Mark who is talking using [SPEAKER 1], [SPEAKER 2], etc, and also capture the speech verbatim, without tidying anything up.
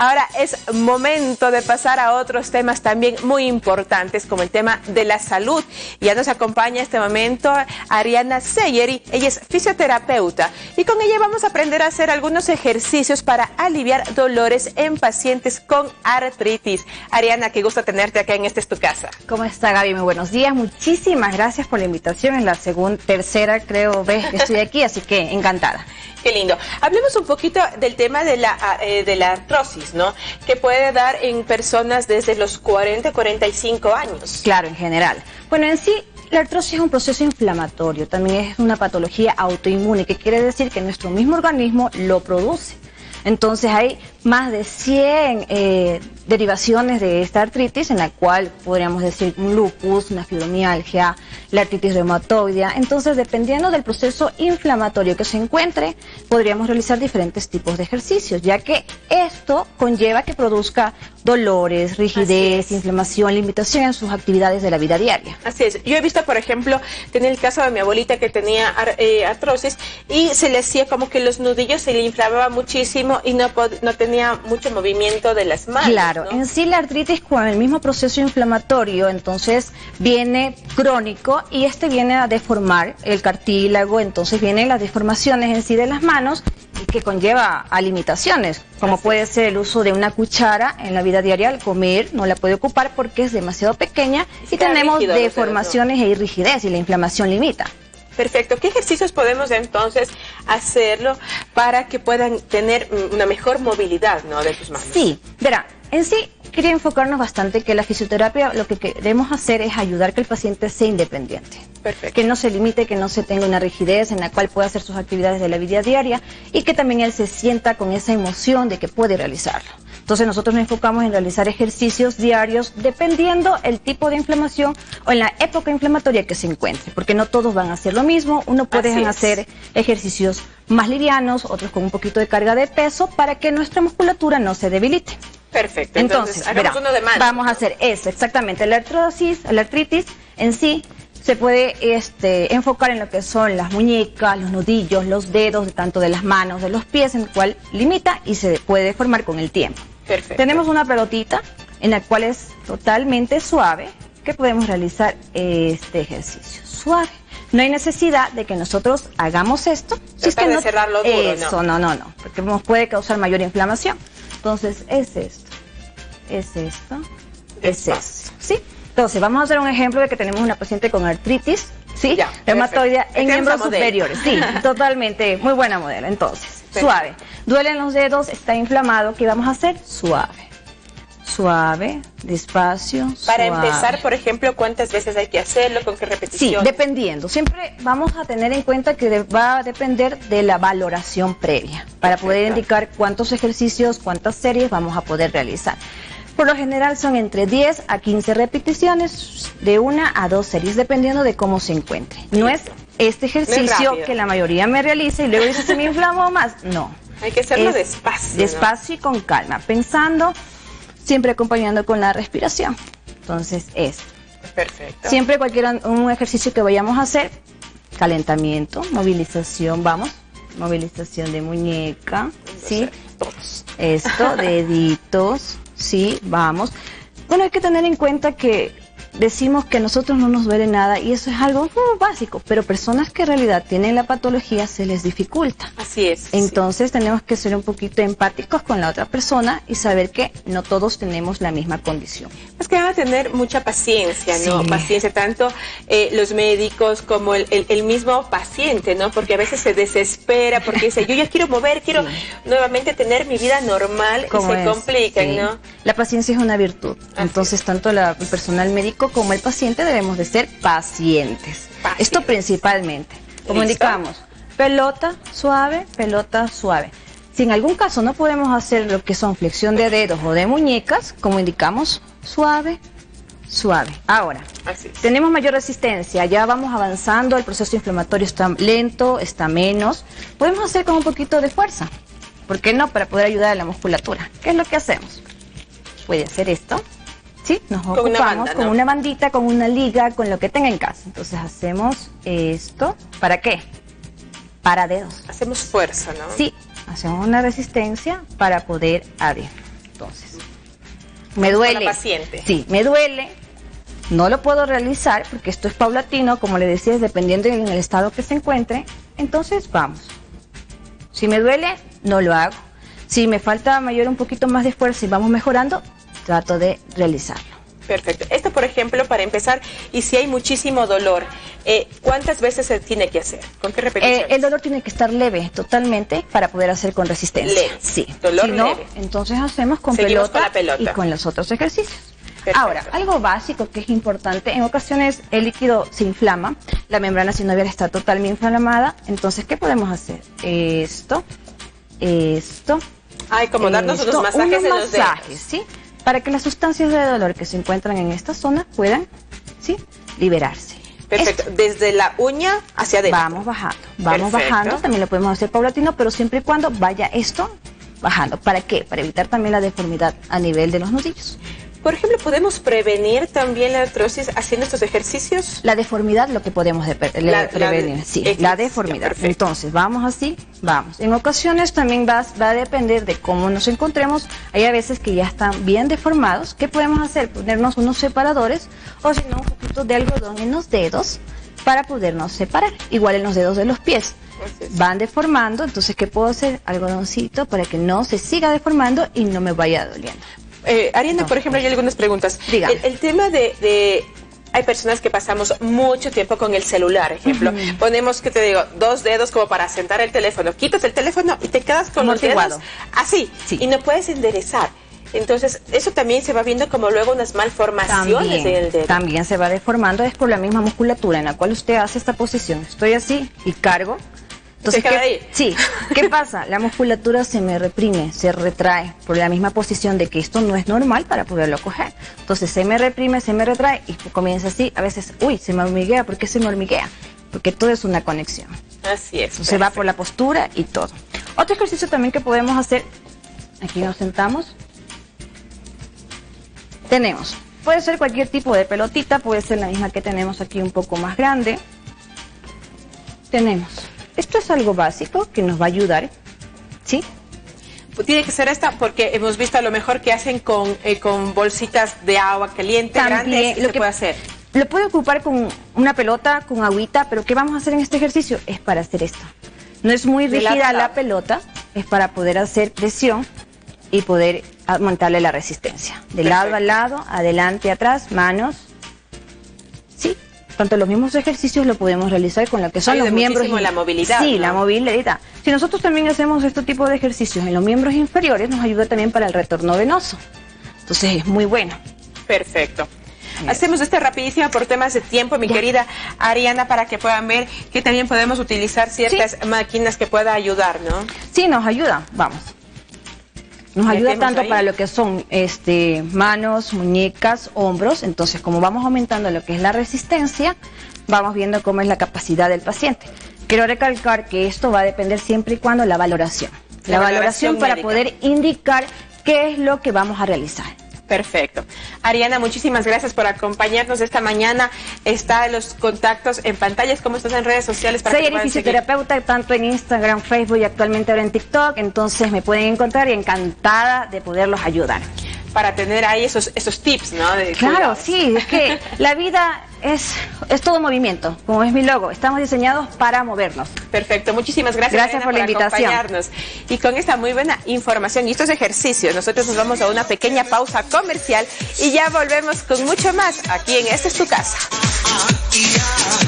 [SPEAKER 1] Ahora es momento de pasar a otros temas también muy importantes, como el tema de la salud. Ya nos acompaña en este momento Ariana Seyeri, ella es fisioterapeuta y con ella vamos a aprender a hacer algunos ejercicios para aliviar dolores en pacientes con artritis. Ariana, qué gusto tenerte acá en Esta es tu casa.
[SPEAKER 2] ¿Cómo está, Gaby? Muy buenos días, muchísimas gracias por la invitación, en la segunda, tercera creo vez que estoy aquí, así que encantada.
[SPEAKER 1] Qué lindo. Hablemos un poquito del tema de la, eh, de la artrosis, ¿no? Que puede dar en personas desde los cuarenta a cuarenta y cinco años.
[SPEAKER 2] Claro, en general. Bueno, en sí, la artrosis es un proceso inflamatorio, también es una patología autoinmune, que quiere decir que nuestro mismo organismo lo produce. Entonces hay más de cien eh, derivaciones de esta artritis, en la cual podríamos decir un lupus, una fibromialgia, la artritis reumatoide. Entonces, dependiendo del proceso inflamatorio que se encuentre, podríamos realizar diferentes tipos de ejercicios, ya que esto conlleva que produzca dolores, rigidez, inflamación, limitación en sus actividades de la vida diaria.
[SPEAKER 1] Así es. Yo he visto, por ejemplo, tenía el caso de mi abuelita que tenía ar eh, artrosis y se le hacía como que los nudillos se le inflamaba muchísimo y no, no tenía mucho movimiento de las manos.
[SPEAKER 2] Claro,
[SPEAKER 1] ¿no?
[SPEAKER 2] En sí la artritis con el mismo proceso inflamatorio, entonces viene crónico y este viene a deformar el cartílago, entonces vienen las deformaciones en sí de las manos que conlleva a limitaciones, como Así puede ser el uso de una cuchara en la vida diaria al comer, no la puede ocupar porque es demasiado pequeña y tenemos rígido, deformaciones no. e rigidez y la inflamación limita.
[SPEAKER 1] Perfecto. ¿Qué ejercicios podemos entonces hacerlo para que puedan tener una mejor movilidad, ¿no, de tus manos?
[SPEAKER 2] Sí, verá, en sí quería enfocarnos bastante que la fisioterapia lo que queremos hacer es ayudar que el paciente sea independiente.
[SPEAKER 1] Perfecto.
[SPEAKER 2] Que no se limite, que no se tenga una rigidez en la cual pueda hacer sus actividades de la vida diaria y que también él se sienta con esa emoción de que puede realizarlo. Entonces nosotros nos enfocamos en realizar ejercicios diarios dependiendo el tipo de inflamación o en la época inflamatoria que se encuentre, porque no todos van a hacer lo mismo. Uno puede hacer ejercicios más livianos, otros con un poquito de carga de peso para que nuestra musculatura no se debilite.
[SPEAKER 1] Perfecto. Entonces, Entonces hagamos verá, uno de manos.
[SPEAKER 2] Vamos a hacer eso, exactamente. La artrosis, la artritis en sí se puede este, enfocar en lo que son las muñecas, los nudillos, los dedos, tanto de las manos, de los pies, en el cual limita y se puede deformar con el tiempo.
[SPEAKER 1] Perfecto.
[SPEAKER 2] Tenemos una pelotita en la cual es totalmente suave, que podemos realizar este ejercicio suave. No hay necesidad de que nosotros hagamos esto.
[SPEAKER 1] Si es que de no, cerrarlo duro,
[SPEAKER 2] eso, no, no, no, porque nos puede causar mayor inflamación. Entonces, es esto, es esto, es esto, ¿sí? Entonces, vamos a hacer un ejemplo de que tenemos una paciente con artritis, ¿sí? Ya, reumatoide en miembros superiores. Sí, totalmente, muy buena modelo. Entonces, perfecto. Suave. Duelen los dedos, está inflamado. ¿Qué vamos a hacer? Suave. Suave, despacio,
[SPEAKER 1] Para
[SPEAKER 2] suave.
[SPEAKER 1] empezar, por ejemplo, ¿cuántas veces hay que hacerlo? ¿Con qué repetición?
[SPEAKER 2] Sí, dependiendo. Siempre vamos a tener en cuenta que de, va a depender de la valoración previa, para Perfecto. poder indicar cuántos ejercicios, cuántas series vamos a poder realizar. Por lo general son entre diez a quince repeticiones, de una a dos series, dependiendo de cómo se encuentre. No es este ejercicio no que la mayoría me realiza y luego dice, ¿se me inflamó más? No.
[SPEAKER 1] Hay que hacerlo
[SPEAKER 2] es
[SPEAKER 1] despacio.
[SPEAKER 2] Despacio, ¿no? Y con calma, pensando, siempre acompañando con la respiración. Entonces es.
[SPEAKER 1] Perfecto.
[SPEAKER 2] Siempre cualquier un ejercicio que vayamos a hacer, calentamiento, movilización, vamos, movilización de muñeca, ¿sí? Esto, deditos. Sí, vamos. Bueno, hay que tener en cuenta que decimos que a nosotros no nos duele nada y eso es algo uh, básico, pero personas que en realidad tienen la patología se les dificulta.
[SPEAKER 1] Así es.
[SPEAKER 2] Entonces
[SPEAKER 1] sí.
[SPEAKER 2] tenemos que ser un poquito empáticos con la otra persona y saber que no todos tenemos la misma condición.
[SPEAKER 1] Es que van a tener mucha paciencia, ¿no? Sí. Paciencia, tanto eh, los médicos como el, el, el mismo paciente, ¿no? Porque a veces se desespera porque dice, yo ya quiero mover, quiero sí. nuevamente tener mi vida normal y se complican, sí. ¿no?
[SPEAKER 2] La paciencia es una virtud. Así Entonces, es. tanto la, el personal médico como el paciente debemos de ser pacientes. pacientes. Esto principalmente. Como ¿Listo? indicamos, pelota suave, pelota suave. Si en algún caso no podemos hacer lo que son flexión de dedos o de muñecas, como indicamos, suave, suave. Ahora, Así es. tenemos mayor resistencia, ya vamos avanzando, el proceso inflamatorio está lento, está menos. Podemos hacer con un poquito de fuerza. ¿Por qué no? Para poder ayudar a la musculatura. ¿Qué es lo que hacemos? Puede hacer esto. Sí, nos
[SPEAKER 1] con
[SPEAKER 2] ocupamos
[SPEAKER 1] una banda,
[SPEAKER 2] con
[SPEAKER 1] ¿no?
[SPEAKER 2] una bandita, con una liga, con lo que tenga en casa. Entonces hacemos esto. ¿Para qué? Para dedos.
[SPEAKER 1] Hacemos fuerza, ¿no?
[SPEAKER 2] Sí, hacemos una resistencia para poder abrir. entonces. Me duele.
[SPEAKER 1] Con la paciente.
[SPEAKER 2] Sí, me duele. No lo puedo realizar porque esto es paulatino, como le decía, dependiendo en el estado que se encuentre. Entonces vamos. Si me duele, no lo hago. Si me falta mayor un poquito más de esfuerzo y vamos mejorando, trato de realizarlo.
[SPEAKER 1] Perfecto. Esto, por ejemplo, para empezar, y si hay muchísimo dolor, eh, ¿cuántas veces se tiene que hacer? ¿Con qué repeticiones?
[SPEAKER 2] Eh, el dolor tiene que estar leve, totalmente, para poder hacer con resistencia.
[SPEAKER 1] Leve.
[SPEAKER 2] Sí.
[SPEAKER 1] Dolor
[SPEAKER 2] si no,
[SPEAKER 1] leve.
[SPEAKER 2] Entonces hacemos con
[SPEAKER 1] Seguimos
[SPEAKER 2] pelota,
[SPEAKER 1] con la pelota
[SPEAKER 2] y con los otros ejercicios.
[SPEAKER 1] Perfecto.
[SPEAKER 2] Ahora, algo básico que es importante, en ocasiones el líquido se inflama, la membrana sinovial está totalmente inflamada, entonces, ¿qué podemos hacer? Esto, esto,
[SPEAKER 1] Ay, como darnos
[SPEAKER 2] esto,
[SPEAKER 1] unos masajes
[SPEAKER 2] unos
[SPEAKER 1] en los
[SPEAKER 2] masajes,
[SPEAKER 1] dedos.
[SPEAKER 2] ¿sí? Para que las sustancias de dolor que se encuentran en esta zona puedan, ¿sí?, liberarse.
[SPEAKER 1] Perfecto.
[SPEAKER 2] Esto.
[SPEAKER 1] Desde la uña hacia adentro.
[SPEAKER 2] Vamos bajando, vamos
[SPEAKER 1] Perfecto.
[SPEAKER 2] bajando, también lo podemos hacer paulatino, pero siempre y cuando vaya esto bajando. ¿Para qué? Para evitar también la deformidad a nivel de los nudillos.
[SPEAKER 1] Por ejemplo, ¿podemos prevenir también la artrosis haciendo estos ejercicios?
[SPEAKER 2] La deformidad, lo que podemos de, de,
[SPEAKER 1] La- la
[SPEAKER 2] prevenir,
[SPEAKER 1] de-
[SPEAKER 2] sí,
[SPEAKER 1] ejercicio,
[SPEAKER 2] la deformidad.
[SPEAKER 1] perfecto.
[SPEAKER 2] Entonces, vamos así, vamos. En ocasiones también va, va a depender de cómo nos encontremos. Hay a veces que ya están bien deformados. ¿Qué podemos hacer? Ponernos unos separadores o si no, un poquito de algodón en los dedos para podernos separar. Igual en los dedos de los pies.
[SPEAKER 1] Entonces,
[SPEAKER 2] Van deformando, entonces, ¿qué puedo hacer? Algodoncito para que no se siga deformando y no me vaya doliendo.
[SPEAKER 1] Eh, Ariana,
[SPEAKER 2] No.
[SPEAKER 1] por ejemplo, hay algunas preguntas.
[SPEAKER 2] Dígame.
[SPEAKER 1] El, el tema de, de... Hay personas que pasamos mucho tiempo con el celular, ejemplo.
[SPEAKER 2] Ujú.
[SPEAKER 1] Ponemos, que te digo, dos dedos como para sentar el teléfono. Quitas el teléfono y te quedas con los
[SPEAKER 2] Amortiguado.
[SPEAKER 1] dedos así.
[SPEAKER 2] Sí.
[SPEAKER 1] Y no puedes enderezar. Entonces, eso también se va viendo como luego unas malformaciones en el dedo.
[SPEAKER 2] también se va deformando, es por la misma musculatura en la cual usted hace esta posición. Estoy así y cargo. Entonces,
[SPEAKER 1] Se queda
[SPEAKER 2] ¿qué,
[SPEAKER 1] ahí.
[SPEAKER 2] sí, ¿qué pasa? La musculatura se me reprime, se retrae por la misma posición de que esto no es normal para poderlo coger. Entonces se me reprime, se me retrae y comienza así. A veces, uy, se me hormiguea. ¿Por qué se me hormiguea? Porque todo es una conexión.
[SPEAKER 1] Así es.
[SPEAKER 2] Entonces va por la postura y todo. Otro ejercicio también que podemos hacer, aquí nos sentamos. Tenemos, puede ser cualquier tipo de pelotita, puede ser la misma que tenemos aquí un poco más grande. Tenemos, esto es algo básico que nos va a ayudar, ¿sí?
[SPEAKER 1] Tiene que ser esta porque hemos visto a lo mejor que hacen con, eh, con bolsitas de agua caliente,
[SPEAKER 2] También,
[SPEAKER 1] grandes,
[SPEAKER 2] lo
[SPEAKER 1] se
[SPEAKER 2] que-
[SPEAKER 1] puede hacer.
[SPEAKER 2] Lo puede ocupar con una pelota, con agüita, pero ¿qué vamos a hacer en este ejercicio? Es para hacer esto. No es muy
[SPEAKER 1] De lado a
[SPEAKER 2] rígida
[SPEAKER 1] lado.
[SPEAKER 2] la pelota, es para poder hacer presión y poder aumentarle la resistencia. De
[SPEAKER 1] Perfecto.
[SPEAKER 2] lado a lado, adelante, atrás, manos. Sí, tanto los mismos ejercicios lo podemos realizar con lo que son
[SPEAKER 1] Ayuda
[SPEAKER 2] los miembros.
[SPEAKER 1] muchísimo
[SPEAKER 2] in-
[SPEAKER 1] la movilidad,
[SPEAKER 2] Sí,
[SPEAKER 1] ¿no?
[SPEAKER 2] la movilidad. Si nosotros también hacemos este tipo de ejercicios en los miembros inferiores, nos ayuda también para el retorno venoso. Entonces es muy bueno.
[SPEAKER 1] Perfecto. Hacemos este rapidísimo por temas de tiempo, mi
[SPEAKER 2] Ya.
[SPEAKER 1] querida Ariana, para que puedan ver que también podemos utilizar ciertas máquinas que pueda ayudar, ¿no?
[SPEAKER 2] Sí, nos ayuda, vamos. Nos ayuda
[SPEAKER 1] Metemos
[SPEAKER 2] tanto
[SPEAKER 1] ahí.
[SPEAKER 2] para lo que son este, manos, muñecas, hombros. Entonces, como vamos aumentando lo que es la resistencia, vamos viendo cómo es la capacidad del paciente. Quiero recalcar que esto va a depender siempre y cuando la valoración. La,
[SPEAKER 1] La
[SPEAKER 2] valoración
[SPEAKER 1] valoración
[SPEAKER 2] para
[SPEAKER 1] médica.
[SPEAKER 2] poder indicar qué es lo que vamos a realizar.
[SPEAKER 1] Perfecto. Ariana, muchísimas gracias por acompañarnos esta mañana. Está los contactos en pantallas. ¿Cómo estás en redes sociales? Para
[SPEAKER 2] Soy
[SPEAKER 1] que
[SPEAKER 2] Eri
[SPEAKER 1] puedan seguir?
[SPEAKER 2] fisioterapeuta, tanto en Instagram, Facebook y actualmente ahora en TikTok. Entonces me pueden encontrar y encantada de poderlos ayudar.
[SPEAKER 1] Para tener ahí esos, esos tips, ¿no? De
[SPEAKER 2] Claro,
[SPEAKER 1] cuidados.
[SPEAKER 2] sí, es que la vida es, es todo movimiento, como es mi logo. Estamos diseñados para movernos.
[SPEAKER 1] Perfecto, muchísimas gracias,
[SPEAKER 2] Gracias
[SPEAKER 1] Ariana,
[SPEAKER 2] por la invitación.
[SPEAKER 1] acompañarnos. Y con esta muy buena información y estos ejercicios, nosotros nos vamos a una pequeña pausa comercial y ya volvemos con mucho más aquí en Esta es tu casa.